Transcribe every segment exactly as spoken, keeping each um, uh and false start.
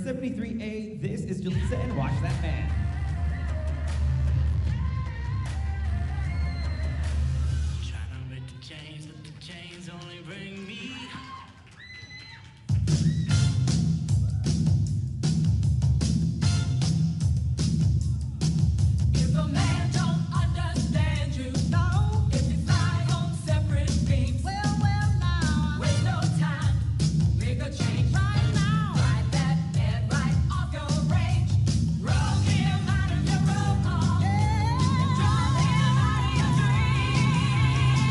seventy-three A, this is Jaleesa and Watch That Man. Tryna break the chains, but the chains only bring me. If a man don't understand you, no. If you fly on separate beams, well, well, now waste no time, make a change right now. Ride that man right off your range, roll him out of your roll call, yeah. And draw him out of your dreams.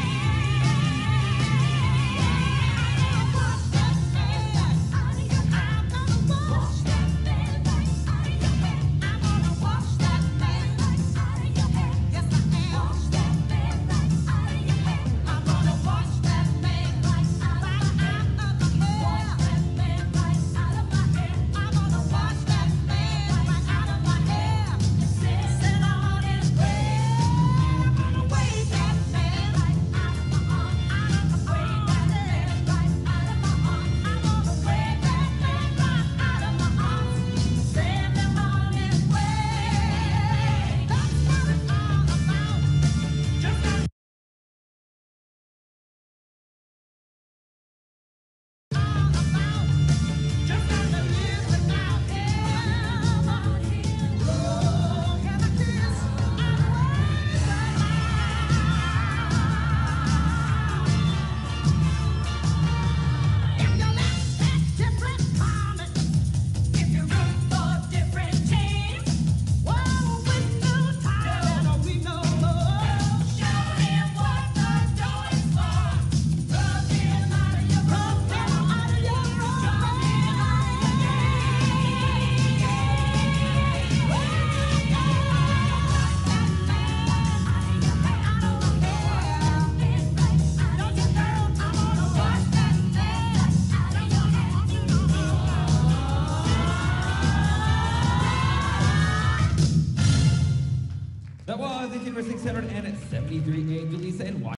Wash that man right out of your head. I'm gonna wash that man right out of your head. I'm gonna wash that man right out of your head. Yes, I am. Wash that man right out of your head. I'm gonna wash that man right out of my head. Wash that man right out of my head. I'm gonna wash that man right out of my hair. Send on his grave. Wave that man right out of my arm. I'm gonna wave that man right out of my arm. I'm gonna wave that man right out of my arms. Send him on his way. That's what it's all about. Just all about. Just got to live without him. Oh, can I kiss? If you expect different promises, if you root for different teams, well, with no time and we no more. Show him what the dough is for. Rub him out of your rub him out of your rub him out of your game. That was the Kid for six hundred seventy-three A, Jaleesa and Watch